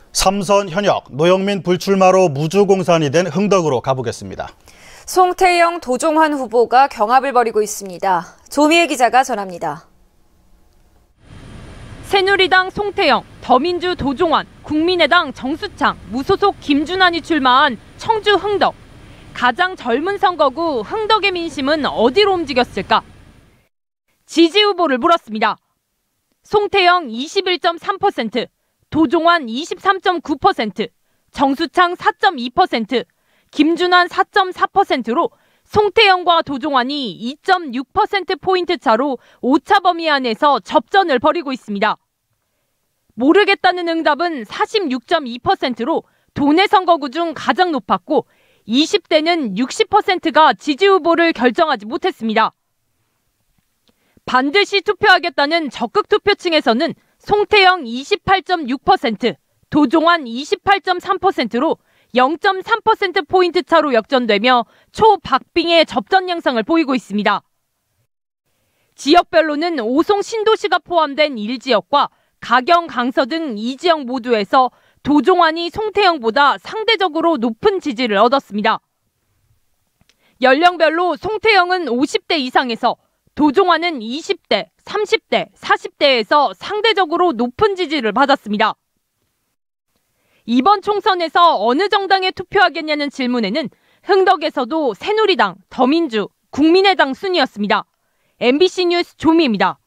삼선 현역, 노영민 불출마로 무주공산이 된 흥덕으로 가보겠습니다. 송태영, 도종환 후보가 경합을 벌이고 있습니다. 조미애 기자가 전합니다. 새누리당 송태영, 더민주 도종환, 국민의당 정수창, 무소속 김준환이 출마한 청주 흥덕. 가장 젊은 선거구 흥덕의 민심은 어디로 움직였을까? 지지 후보를 물었습니다. 송태영 21.3%, 도종환 23.9%, 정수창 4.2%, 김준환 4.4%로 송태영과 도종환이 2.6%포인트 차로 오차 범위 안에서 접전을 벌이고 있습니다. 모르겠다는 응답은 46.2%로 도내 선거구 중 가장 높았고 20대는 60%가 지지 후보를 결정하지 못했습니다. 반드시 투표하겠다는 적극 투표층에서는 송태영 28.6%, 도종환 28.3%로 0.3%포인트 차로 역전되며 초박빙의 접전 양상을 보이고 있습니다. 지역별로는 오송 신도시가 포함된 1지역과 가경, 강서 등 2지역 모두에서 도종환이 송태영보다 상대적으로 높은 지지를 얻었습니다. 연령별로 송태영은 50대 이상에서 도종환은 20대, 30대, 40대에서 상대적으로 높은 지지를 받았습니다. 이번 총선에서 어느 정당에 투표하겠냐는 질문에는 흥덕에서도 새누리당, 더민주, 국민의당 순이었습니다. MBC 뉴스 조미입니다.